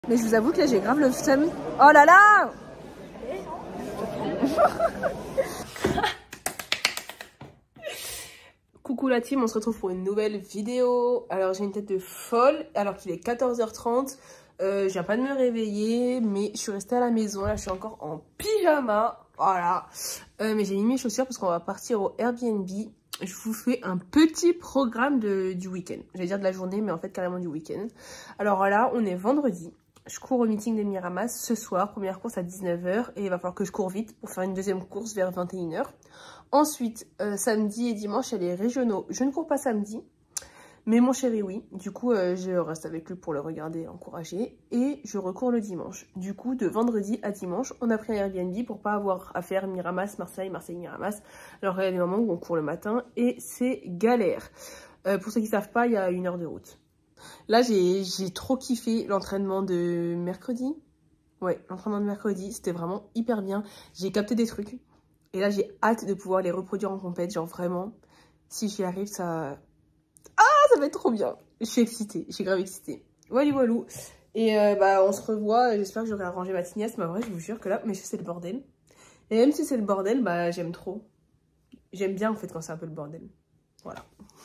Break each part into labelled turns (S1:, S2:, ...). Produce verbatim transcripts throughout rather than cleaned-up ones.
S1: Mais je vous avoue que là j'ai grave le seum. Oh là là. Coucou la team, on se retrouve pour une nouvelle vidéo. Alors j'ai une tête de folle alors qu'il est quatorze heures trente. Euh, je viens pas de me réveiller, mais je suis restée à la maison. Là je suis encore en pyjama. Voilà. Euh, mais j'ai mis mes chaussures parce qu'on va partir au Airbnb. Je vous fais un petit programme de, du week-end. J'allais dire de la journée, mais en fait carrément du week-end. Alors là, on est vendredi. Je cours au meeting des Miramas ce soir. Première course à dix-neuf heures. Et il va falloir que je cours vite pour faire une deuxième course vers vingt et une heures. Ensuite, euh, samedi et dimanche, il y a les régionaux. Je ne cours pas samedi. Mais mon chéri, oui. Du coup, euh, je reste avec lui pour le regarder et encourager. Et je recours le dimanche. Du coup, de vendredi à dimanche, on a pris un Airbnb pour pas avoir à faire Miramas, Marseille, Marseille, Miramas. Alors, il y a des moments où on court le matin et c'est galère. Euh, pour ceux qui ne savent pas, il y a une heure de route. Là, j'ai trop kiffé l'entraînement de mercredi. Ouais, l'entraînement de mercredi, c'était vraiment hyper bien. J'ai capté des trucs. Et là, j'ai hâte de pouvoir les reproduire en compète. Genre vraiment, si j'y arrive, ça... ça va être trop bien. Je suis excitée, je suis grave excitée. Voilà, voilà. Et euh, bah, on se revoit. J'espère que j'aurai arrangé ma tignasse. Mais en vrai, je vous jure que là, mais c'est le bordel. Et même si c'est le bordel, bah, j'aime trop. J'aime bien en fait quand c'est un peu le bordel. Voilà.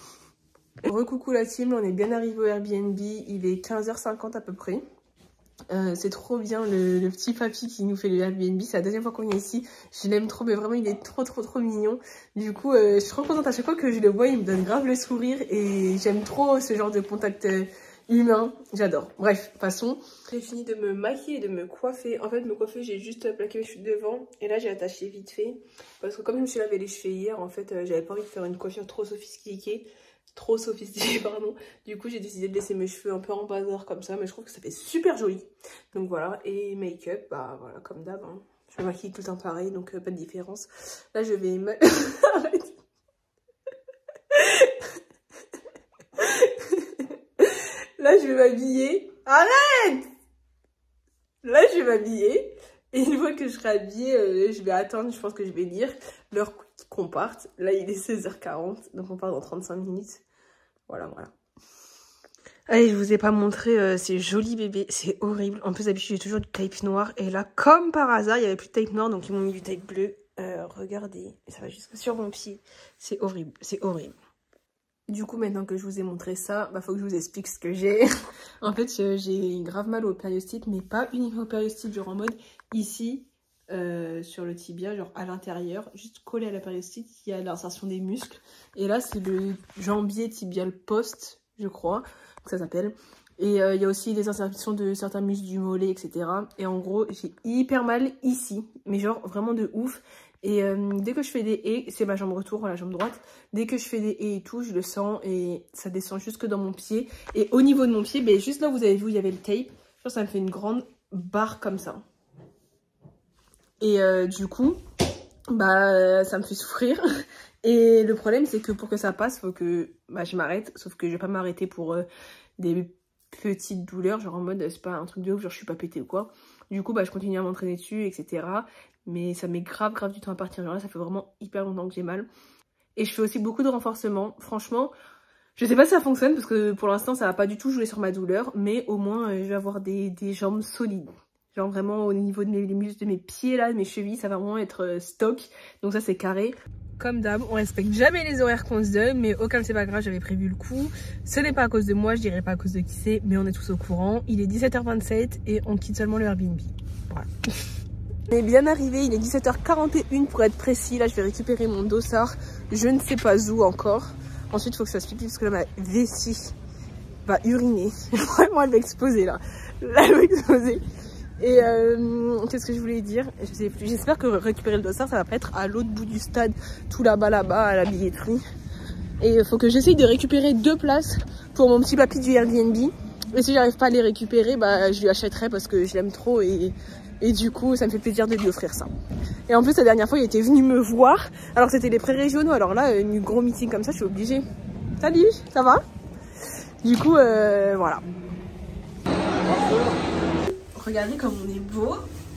S1: Recoucou la team, on est bien arrivé au Airbnb. Il est quinze heures cinquante à peu près. Euh, c'est trop bien le, le petit papy qui nous fait le Airbnb. C'est la deuxième fois qu'on est ici. Je l'aime trop, mais vraiment il est trop trop trop mignon. Du coup euh, je suis trop contente à chaque fois que je le vois. Il me donne grave le sourire et j'aime trop ce genre de contact euh, humain. J'adore. Bref, de toute façon, j'ai fini de me maquiller et de me coiffer. En fait me coiffer, j'ai juste plaqué mes cheveux devant. Et là j'ai attaché vite fait. Parce que comme je me suis lavé les cheveux hier, en fait euh, j'avais pas envie de faire une coiffure trop sophistiquée. Trop sophistiquée, pardon. Du coup, j'ai décidé de laisser mes cheveux un peu en bazar comme ça, mais je trouve que ça fait super joli. Donc voilà, et make-up, bah voilà, comme d'hab. Hein. Je me maquille tout le temps pareil, donc euh, pas de différence. Là, je vais me... Arrête. Là, je vais m'habiller. Arrête. Là, je vais m'habiller. Et une fois que je serai habillée, euh, je vais attendre, je pense que je vais lire l'heure qu'on parte. Là, il est seize heures quarante, donc on part dans trente-cinq minutes. Voilà, voilà. Allez, je vous ai pas montré euh, ces jolis bébés, c'est horrible. En plus, d'habitude, j'ai toujours du tape noir. Et là, comme par hasard, il n'y avait plus de tape noir, donc ils m'ont mis du tape bleu. Euh, regardez, ça va jusque sur mon pied. C'est horrible, c'est horrible. Du coup, maintenant que je vous ai montré ça, bah faut que je vous explique ce que j'ai. En fait, j'ai grave mal au périostite, mais pas uniquement au périostite, genre en mode ici, euh, sur le tibia, genre à l'intérieur, juste collé à la périostite, il y a l'insertion des muscles. Et là, c'est le jambier tibial post, je crois, que ça s'appelle. Et euh, il y a aussi les insertions de certains muscles du mollet, et cetera. Et en gros, j'ai hyper mal ici, mais genre vraiment de ouf. Et euh, dès que je fais des haies, c'est ma jambe retour, la jambe droite. Dès que je fais des haies et tout, je le sens et ça descend jusque dans mon pied. Et au niveau de mon pied, ben, juste là où vous avez vu, il y avait le tape. Genre, ça me fait une grande barre comme ça. Et euh, du coup, bah, ça me fait souffrir. Et le problème, c'est que pour que ça passe, il faut que bah, je m'arrête. Sauf que je vais pas m'arrêter pour euh, des petites douleurs. Genre en mode, c'est pas un truc de ouf, genre je suis pas pétée ou quoi. Du coup, bah, je continue à m'entraîner dessus, et cetera. Mais ça met grave, grave du temps à partir. Genre là, ça fait vraiment hyper longtemps que j'ai mal. Et je fais aussi beaucoup de renforcement. Franchement, je sais pas si ça fonctionne parce que pour l'instant, ça va pas du tout jouer sur ma douleur. Mais au moins, euh, je vais avoir des, des jambes solides. Genre vraiment au niveau de mes les muscles de mes pieds là, de mes chevilles, ça va vraiment être euh, stock. Donc ça, c'est carré. Comme d'hab, on respecte jamais les horaires qu'on se donne. Mais au cas où c'est pas grave, j'avais prévu le coup. Ce n'est pas à cause de moi, je dirais pas à cause de qui c'est. Mais on est tous au courant. Il est dix-sept heures vingt-sept et on quitte seulement le Airbnb. Voilà. On est bien arrivé, il est dix-sept heures quarante et une pour être précis. Là, je vais récupérer mon dossard. Je ne sais pas où encore. Ensuite, il faut que ça se pique parce que là, ma vessie va uriner. Vraiment, elle va exploser là. Là, elle va exploser. Et euh, qu'est-ce que je voulais dire? Je sais plus. J'espère que récupérer le dossard, ça va pas être à l'autre bout du stade, tout là-bas, là-bas, à la billetterie. Et il faut que j'essaye de récupérer deux places pour mon petit papy du Airbnb. Et si j'arrive pas à les récupérer, bah, je lui achèterai parce que je l'aime trop et... Et du coup, ça me fait plaisir de lui offrir ça. Et en plus, la dernière fois, il était venu me voir. Alors, c'était les pré-régionaux. Alors là, un gros meeting comme ça, je suis obligée. Salut, ça va? Du coup, euh, voilà. Regardez comme on est beau.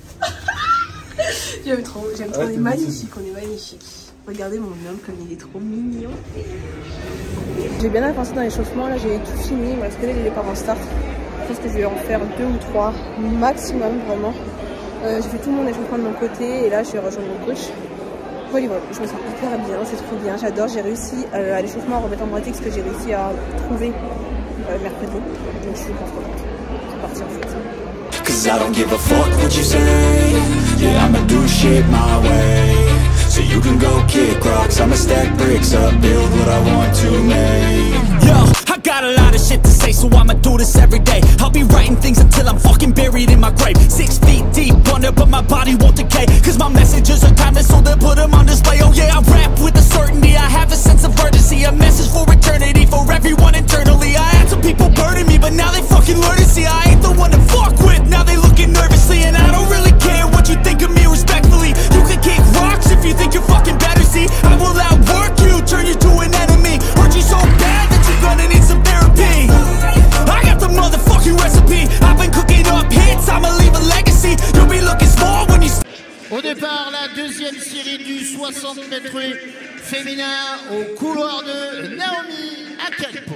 S1: J'aime trop, j'aime trop. On est magnifique, on est magnifique. Regardez mon homme comme il est trop mignon. J'ai bien avancé dans l'échauffement. Là, j'ai tout fini. Il me reste que les départs en start. pense que je vais en faire deux ou trois maximum, vraiment. Euh, j'ai fait tout mon échauffement de mon côté et là je vais rejoindre mon coach. Voilà, voilà, je me sens hyper bien, c'est trop bien, j'adore. J'ai réussi euh, à l'échauffement à remettre en pratique ce que j'ai réussi à trouver euh, mercredi. Donc je suis contente. C'est parti en fait.
S2: Cause I don't give a fuck what you say. Yeah, I'ma do shit my way. So you can go kick rocks, I'ma stack bricks up, build what I want to make. Yo, I got a lot of shit to say, so I'ma do this every day. I'll be writing things until I'm fucking buried in my grave. Six feet deep under, but my body won't decay. Cause my messages are timeless, so they'll put them on display. Oh yeah, I rap with a certainty, I have a sense of urgency. A message for eternity, for everyone internally. I had some people burning me, but now they fucking learn to see I ain't the one to fuck with. Now they looking nervously, and I don't really care what you think of me respectfully. You can kick rocks if you think you're fucking better, see I will outwork you, turn you to an enemy. Hurt you so bad that you're gonna need some therapy. I got the motherfucking recipe. I've been cooking up hits, I'ma leave a legacy. You'll be looking small when you...
S3: Au départ, la deuxième série du soixante mètres féminin au couloir de Naomi Akaripo.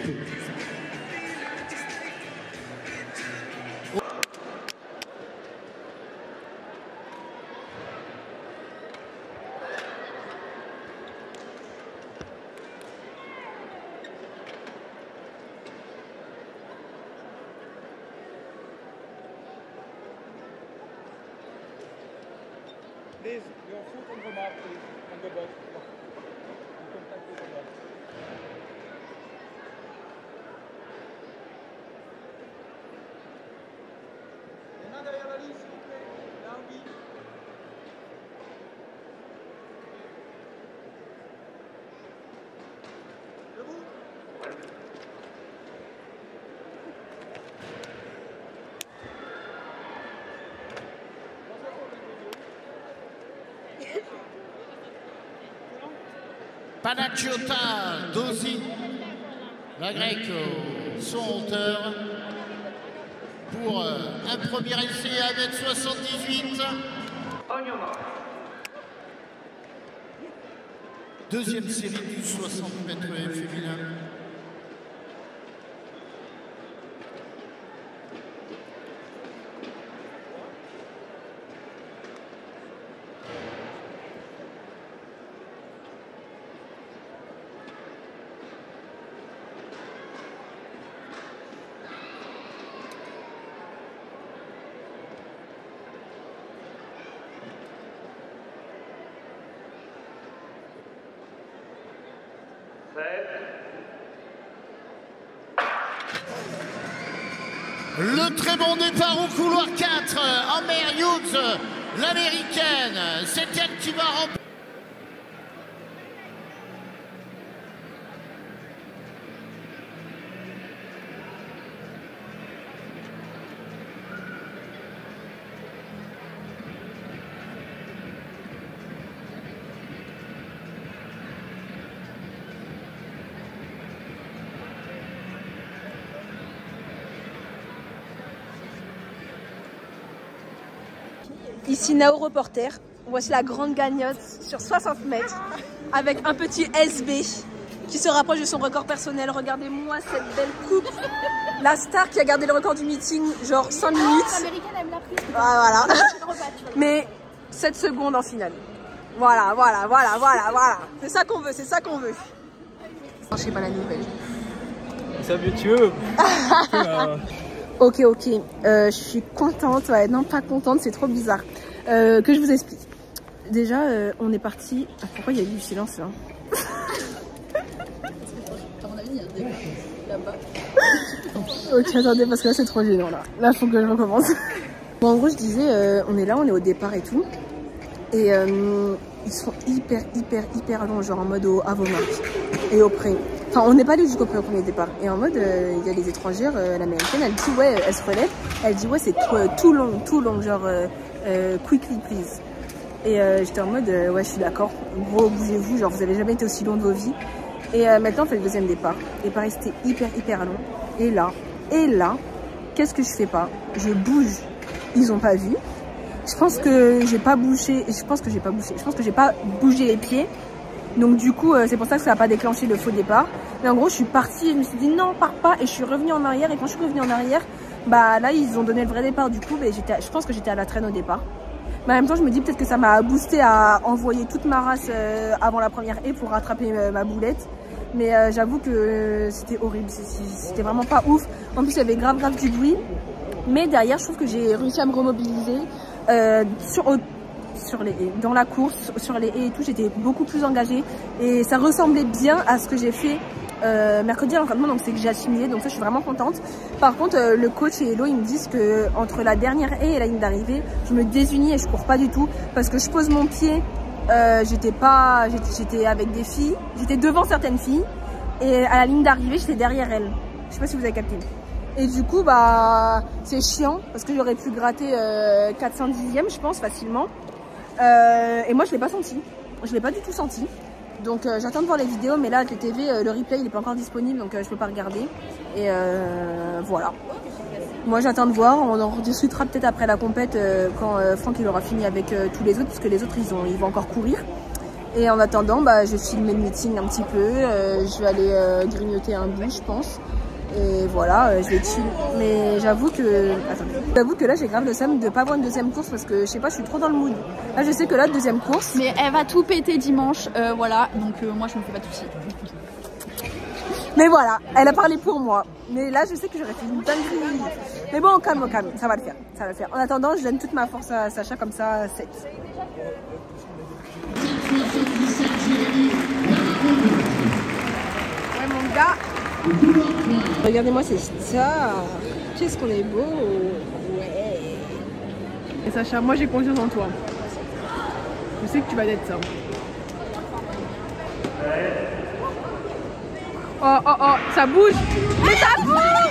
S4: Please, your foot on the mat, please, on the box. You can touch the box. Et là, derrière la ligne, s'il vous plaît. Là, oui. Debout.
S3: Panagiotta Dosi, la grecque son hauteur pour un premier essai à un mètre soixante-dix-huit. Deuxième série du soixante mètres féminin. Le très bon départ au couloir quatre, Amber Hughes, l'américaine, c'est elle qui va remporter.
S1: Ici Nao Reporter, voici la grande gagnante sur soixante mètres avec un petit S B qui se rapproche de son record personnel. Regardez-moi cette belle coupe. La star qui a gardé le record du meeting, genre cinq minutes.
S5: Ah, l'américaine, elle me l'a pris.
S1: Ah, voilà. Mais sept secondes en finale. Voilà, voilà, voilà, voilà, voilà. C'est ça qu'on veut, c'est ça qu'on veut. Je sais pas la nouvelle.
S4: C'est mieux tu veux.
S1: Ok, ok, euh, je suis contente, ouais, non pas contente, c'est trop bizarre. Euh, que je vous explique. Déjà, euh, on est parti. Ah, pourquoi il y a eu du silence là?
S5: À mon avis, il y a un débat là-bas.
S1: Ok, attendez, parce que là c'est trop gênant là. Là, faut que je recommence. Bon, en gros, je disais, euh, on est là, on est au départ et tout. Et euh, ils sont hyper, hyper, hyper longs, genre en mode au, à vos marques et au pré. Enfin, on n'est pas allé jusqu'au pré au premier départ. Et en mode, il euh, y a les étrangères, euh, l'américaine, elle dit, ouais, elle se relève. Elle dit, ouais, c'est tout, euh, tout long, tout long, genre, euh, euh, quickly, please. Et euh, j'étais en mode, euh, ouais, je suis d'accord. Gros, bougez-vous, genre, vous avez jamais été aussi long de vos vies. Et euh, maintenant, on fait le deuxième départ. Et pareil, c'était hyper, hyper long. Et là, et là, qu'est-ce que je fais pas? Je bouge. Ils ont pas vu. Je pense que j'ai pas bougé. Je pense que j'ai pas bougé. Je pense que j'ai pas bougé les pieds. Donc du coup, euh, c'est pour ça que ça n'a pas déclenché le faux départ. Mais en gros, je suis partie et je me suis dit non, pars pas. Et je suis revenue en arrière. Et quand je suis revenue en arrière, Bah là, ils ont donné le vrai départ du coup, mais je pense que j'étais à la traîne au départ. Mais en même temps, je me dis peut-être que ça m'a boosté à envoyer toute ma race euh, avant la première haie pour rattraper euh, ma boulette. Mais euh, j'avoue que euh, c'était horrible, c'était vraiment pas ouf. En plus, il y avait grave grave du bruit. Mais derrière, je trouve que j'ai réussi à me remobiliser euh, sur, au, sur les haies, dans la course, sur les haies et tout. J'étais beaucoup plus engagée et ça ressemblait bien à ce que j'ai fait Euh, mercredi à l'entraînement, donc c'est que j'ai assimilé, donc ça je suis vraiment contente. Par contre euh, le coach et Hello ils me disent que entre la dernière haie et la ligne d'arrivée je me désunis et je cours pas du tout parce que je pose mon pied, euh, j'étais pas j'étais avec des filles, j'étais devant certaines filles et à la ligne d'arrivée j'étais derrière elles, je sais pas si vous avez capté. Et du coup bah c'est chiant parce que j'aurais pu gratter euh, quatre cent dixième je pense facilement, euh, et moi je l'ai pas senti, je l'ai pas du tout senti. Donc euh, j'attends de voir les vidéos, mais là avec le T V, euh, le replay il est pas encore disponible, donc euh, je peux pas regarder. Et euh, voilà. Moi j'attends de voir, on en rediscutera peut-être après la compète euh, quand euh, Franck il aura fini avec euh, tous les autres, puisque les autres ils, ont, ils vont encore courir. Et en attendant, bah, je vais filmer le meeting un petit peu, euh, je vais aller euh, grignoter un bout je pense. Et voilà, euh, je vais chill. Mais j'avoue que... Attendez. J'avoue que là, j'ai grave le seum de pas avoir une deuxième course parce que, je sais pas, je suis trop dans le mood. Là, je sais que là, deuxième course...
S5: Mais elle va tout péter dimanche, euh, voilà. Donc euh, moi, je me fais pas de soucis.
S1: Mais voilà, elle a parlé pour moi. Mais là, je sais que j'aurais fait une dinguerie. Mais bon, calme, calme, ça va le faire. Ça va le faire. En attendant, je donne toute ma force à Sacha, comme ça, sept. Ouais, mon gars... Regardez-moi, c'est ça. Qu'est-ce qu'on est beau. Ouais. Et Sacha, moi j'ai confiance en toi. Je sais que tu vas être ça. Oh oh oh, ça bouge. Mais ça bouge.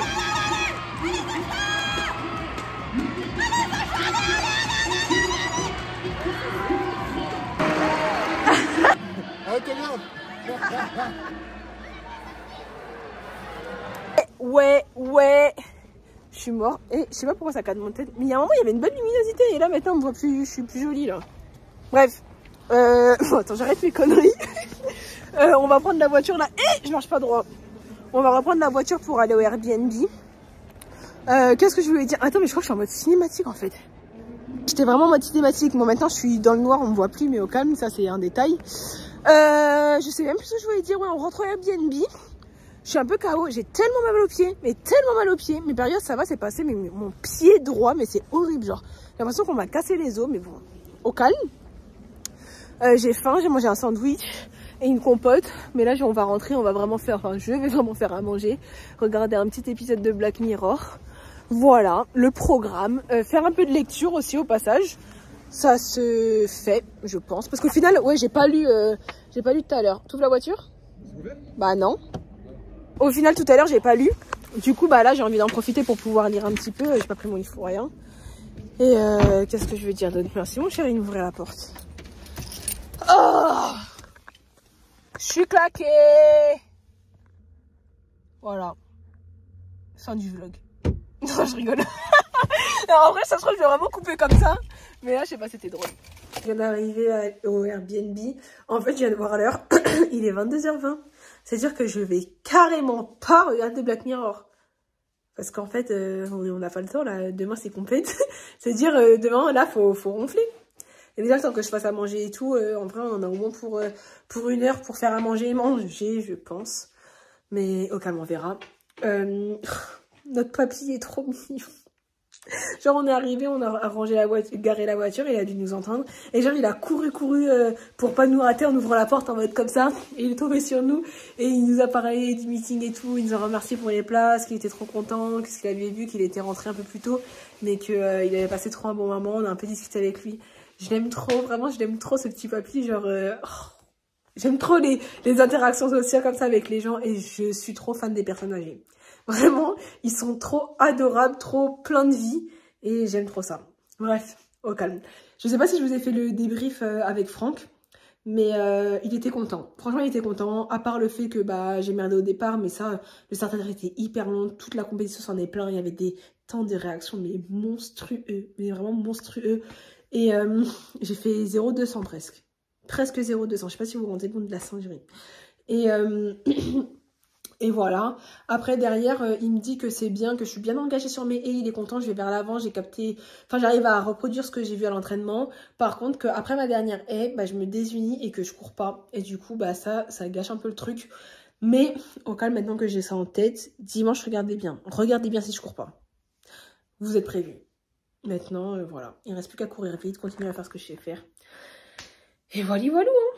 S1: Ouais, ouais, je suis mort et je sais pas pourquoi ça cadre mon tête, mais il y a un moment il y avait une bonne luminosité et là maintenant on me voit plus, je suis plus jolie là. Bref, euh... bon, attends j'arrête mes conneries. euh, on va prendre la voiture là, et je marche pas droit. On va reprendre la voiture pour aller au Airbnb. Euh, Qu'est-ce que je voulais dire? Attends mais je crois que je suis en mode cinématique en fait. J'étais vraiment en mode cinématique, bon maintenant je suis dans le noir, on me voit plus mais au calme, ça c'est un détail. Euh, je sais même plus ce que je voulais dire, ouais on rentre au Airbnb. Je suis un peu K O, j'ai tellement mal aux pieds, mais tellement mal aux pieds. Mes périodes, ça va, c'est passé, mais mon pied droit, mais c'est horrible, genre. J'ai l'impression qu'on m'a cassé les os, mais bon, au calme. Euh, j'ai faim, j'ai mangé un sandwich et une compote. Mais là, on va rentrer, on va vraiment faire, enfin, je vais vraiment faire à manger. Regarder un petit épisode de Black Mirror. Voilà, le programme. Euh, faire un peu de lecture aussi au passage. Ça se fait, je pense. Parce qu'au final, ouais, j'ai pas lu, euh, j'ai pas lu tout à l'heure. T'ouvres la voiture? Bah non. Au final, tout à l'heure, j'ai pas lu. Du coup, bah là, j'ai envie d'en profiter pour pouvoir lire un petit peu. J'ai pas pris mon livre ou rien. Et euh, qu'est-ce que je veux dire d'autre? Merci, mon chéri, d'ouvrir la porte. Oh, je suis claquée. Voilà. Fin du vlog. Non, je rigole. Non, en vrai, ça se trouve, je vais vraiment couper comme ça. Mais là, je sais pas, c'était drôle. Je viens d'arriver au Airbnb. En fait, je viens de voir l'heure. Il est vingt-deux heures vingt. C'est-à-dire que je vais carrément pas regarder Black Mirror. Parce qu'en fait, euh, on n'a pas le temps, là. Demain, c'est complète. C'est-à-dire, euh, demain, là, faut, faut ronfler. Et déjà, le temps que je fasse à manger et tout, euh, en vrai, on en a au moins pour, euh, pour une heure pour faire à manger et manger, je pense. Mais au calme, on verra. Euh, notre papy est trop mignon. Genre on est arrivé, on a rangé la voiture, garé la voiture, il a dû nous entendre. Et genre il a couru, couru euh, pour pas nous rater en ouvrant la porte en mode comme ça. Et il est tombé sur nous et il nous a parlé du meeting et tout. Il nous a remercié pour les places, qu'il était trop content, qu'est-ce qu'il avait vu, qu'il était rentré un peu plus tôt. Mais qu'il euh, avait passé trop un bon moment, on a un peu discuté avec lui. Je l'aime trop, vraiment je l'aime trop ce petit papy. Genre euh, oh, j'aime trop les, les interactions sociales comme ça avec les gens. Et je suis trop fan des personnes âgées. Vraiment, ils sont trop adorables, trop pleins de vie. Et j'aime trop ça. Bref, au calme. Je sais pas si je vous ai fait le débrief euh, avec Franck. Mais euh, il était content. Franchement, il était content. À part le fait que bah j'ai merdé au départ. Mais ça, le starter était hyper long. Toute la compétition s'en est plein. Il y avait des temps de réaction mais monstrueux. Mais vraiment monstrueux. Et euh, j'ai fait zéro deux cents presque. Presque zéro deux cents. Je sais pas si vous vous rendez compte de la singerie. Et... Euh, Et voilà. Après, derrière, euh, il me dit que c'est bien, que je suis bien engagée sur mes haies, il est content, je vais vers l'avant, j'ai capté... Enfin, j'arrive à reproduire ce que j'ai vu à l'entraînement. Par contre, qu'après ma dernière haie, bah, je me désunis et que je cours pas. Et du coup, bah ça, ça gâche un peu le truc. Mais, au calme, maintenant que j'ai ça en tête, dimanche, regardez bien. Regardez bien si je cours pas. Vous êtes prévenus. Maintenant, euh, voilà. Il ne reste plus qu'à courir vite, continuer à faire ce que je sais faire. Et voilà, voilà, hein.